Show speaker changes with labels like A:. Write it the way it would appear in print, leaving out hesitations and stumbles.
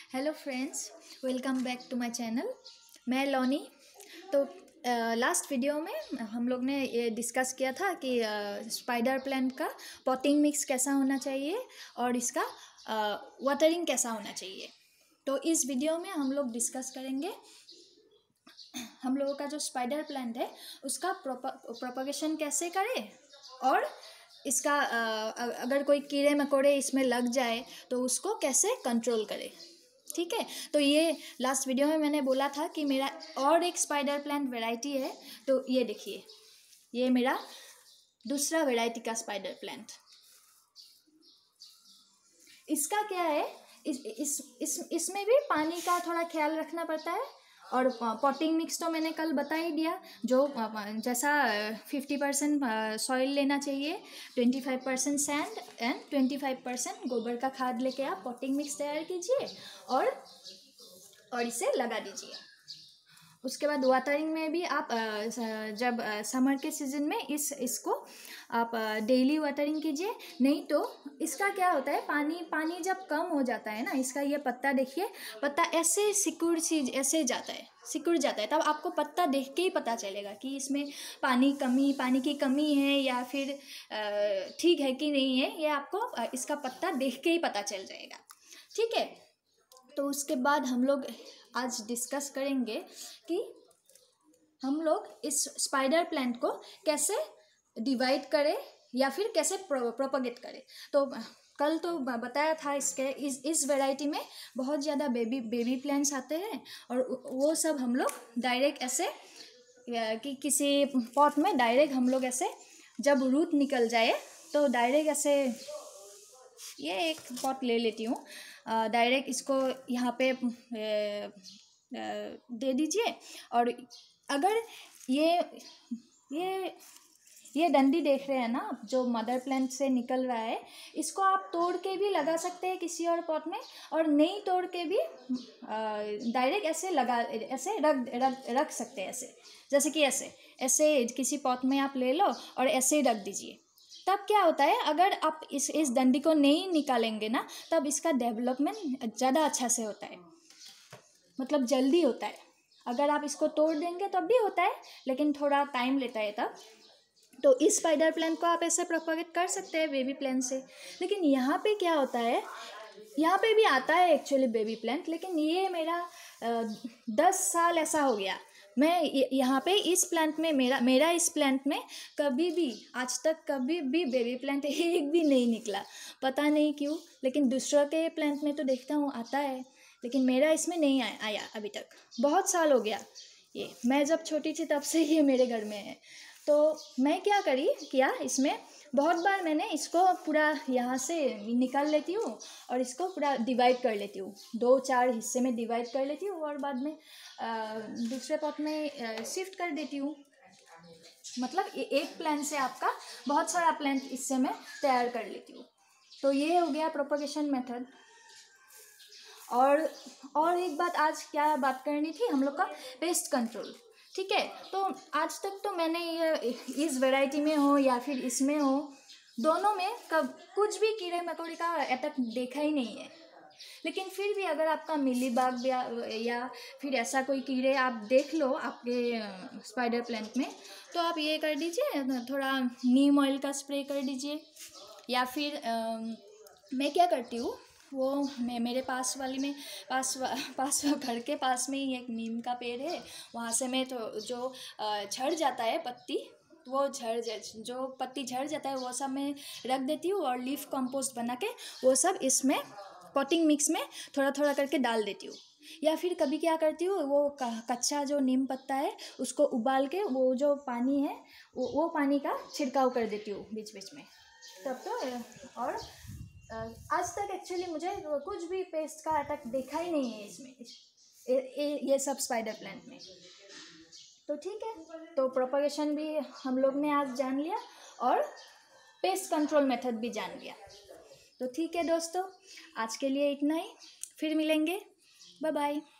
A: Hello friends, welcome back to my channel. मैं लॉनी। तो लास्ट वीडियो में हम लोग ने ये डिस्कस किया था कि स्पाइडर प्लांट का पॉटिंग मिक्स कैसा होना चाहिए और इसका वाटरिंग कैसा होना चाहिए। तो इस वीडियो में हम लोग डिस्कस करेंगे हम लोगों का जो स्पाइडर प्लांट है उसका प्रोपगेशन कैसे करें और इसका अगर कोई कीड़े मकोड़े इसमें लग जाए तो उसको कैसे कंट्रोल करें। ठीक है, तो ये लास्ट वीडियो में मैंने बोला था कि मेरा और एक स्पाइडर प्लांट वैरायटी है। तो ये देखिए, ये मेरा दूसरा वैरायटी का स्पाइडर प्लांट। इसका क्या है, इसमें भी पानी का थोड़ा ख्याल रखना पड़ता है और पॉटिंग मिक्स तो मैंने कल बता ही दिया। जो जैसा 50% सॉइल लेना चाहिए, 25% सैंड एंड 25% गोबर का खाद लेके आप पॉटिंग मिक्स तैयार कीजिए और इसे लगा दीजिए। उसके बाद वाटरिंग में भी आप जब समर के सीज़न में इसको आप डेली वाटरिंग कीजिए। नहीं तो इसका क्या होता है, पानी जब कम हो जाता है ना, इसका ये पत्ता देखिए, पत्ता ऐसे सिकुड़ जाता है। तब आपको पत्ता देख के ही पता चलेगा कि इसमें पानी की कमी है या फिर ठीक है कि नहीं है। ये आपको इसका पत्ता देख के ही पता चल जाएगा। ठीक है, तो उसके बाद हम लोग आज डिस्कस करेंगे कि हम लोग इस स्पाइडर प्लांट को कैसे डिवाइड करें या फिर कैसे प्रोपगेट करें। तो कल तो बताया था इस वैरायटी में बहुत ज़्यादा बेबी प्लांट्स आते हैं और वो सब हम लोग डायरेक्ट ऐसे कि किसी पॉट में डायरेक्ट हम लोग ऐसे जब रूट निकल जाए तो डायरेक्ट ऐसे, ये एक पॉट ले लेती हूँ, डायरेक्ट इसको यहाँ पे दे दीजिए। और अगर ये डंडी देख रहे हैं ना आप, जो मदर प्लांट से निकल रहा है, इसको आप तोड़ के भी लगा सकते हैं किसी और पॉट में, और नहीं तोड़ के भी डायरेक्ट ऐसे रख सकते हैं। ऐसे जैसे कि ऐसे किसी पॉट में आप ले लो और ऐसे ही रख दीजिए। तब क्या होता है, अगर आप इस डंडी को नहीं निकालेंगे ना, तब इसका डेवलपमेंट ज़्यादा अच्छा से होता है, मतलब जल्दी होता है। अगर आप इसको तोड़ देंगे तब भी होता है, लेकिन थोड़ा टाइम लेता है तब। तो इस स्पाइडर प्लांट को आप ऐसे प्रोपगेट कर सकते हैं बेबी प्लांट से। लेकिन यहाँ पे क्या होता है, यहाँ पे भी आता है एक्चुअली बेबी प्लांट, लेकिन ये मेरा 10 साल ऐसा हो गया। मैं यहाँ पे इस प्लांट में मेरा इस प्लांट में कभी भी आज तक कभी भी बेबी प्लांट एक भी नहीं निकला। पता नहीं क्यों, लेकिन दूसरों के प्लांट में तो देखता हूँ आता है, लेकिन मेरा इसमें नहीं आया अभी तक। बहुत साल हो गया, ये मैं जब छोटी थी तब से ये मेरे घर में है। तो मैं क्या किया इसमें, बहुत बार मैंने इसको पूरा यहाँ से निकाल लेती हूँ और इसको पूरा डिवाइड कर लेती हूँ, 2-4 हिस्से में डिवाइड कर लेती हूँ और बाद में दूसरे पॉट में शिफ्ट कर देती हूँ। मतलब एक प्लांट से आपका बहुत सारा प्लांट इससे मैं तैयार कर लेती हूँ। तो ये हो गया प्रोपगेशन मेथड। और एक बात, आज क्या बात करनी थी हम लोग का, पेस्ट कंट्रोल। ठीक है, तो आज तक तो मैंने ये इस वैरायटी में हो या फिर इसमें हो, दोनों में कुछ भी कीड़े मकोड़े का अटैक देखा ही नहीं है। लेकिन फिर भी अगर आपका मिलीबाग या फिर ऐसा कोई कीड़े आप देख लो आपके स्पाइडर प्लांट में, तो आप ये कर दीजिए, थोड़ा नीम ऑयल का स्प्रे कर दीजिए। या फिर मैं क्या करती हूँ, वो मेरे पास घर के पास में ही एक नीम का पेड़ है, वहाँ से मैं तो जो झड़ जाता है पत्ती, जो पत्ती झड़ जाता है वो सब मैं रख देती हूँ और लीफ कंपोस्ट बना के वो सब इसमें पॉटिंग मिक्स में थोड़ा थोड़ा करके डाल देती हूँ। या फिर कभी क्या करती हूँ, वो कच्चा जो नीम पत्ता है उसको उबाल के वो जो पानी है वो पानी का छिड़काव कर देती हूँ बीच बीच में। तब तो और आज तक एक्चुअली मुझे कुछ भी पेस्ट का अटैक देखा ही नहीं है इसमें, ये सब स्पाइडर प्लांट में। तो ठीक है, तो प्रोपगेशन भी हम लोग ने आज जान लिया और पेस्ट कंट्रोल मेथड भी जान लिया। तो ठीक है दोस्तों, आज के लिए इतना ही, फिर मिलेंगे, बाय बाय।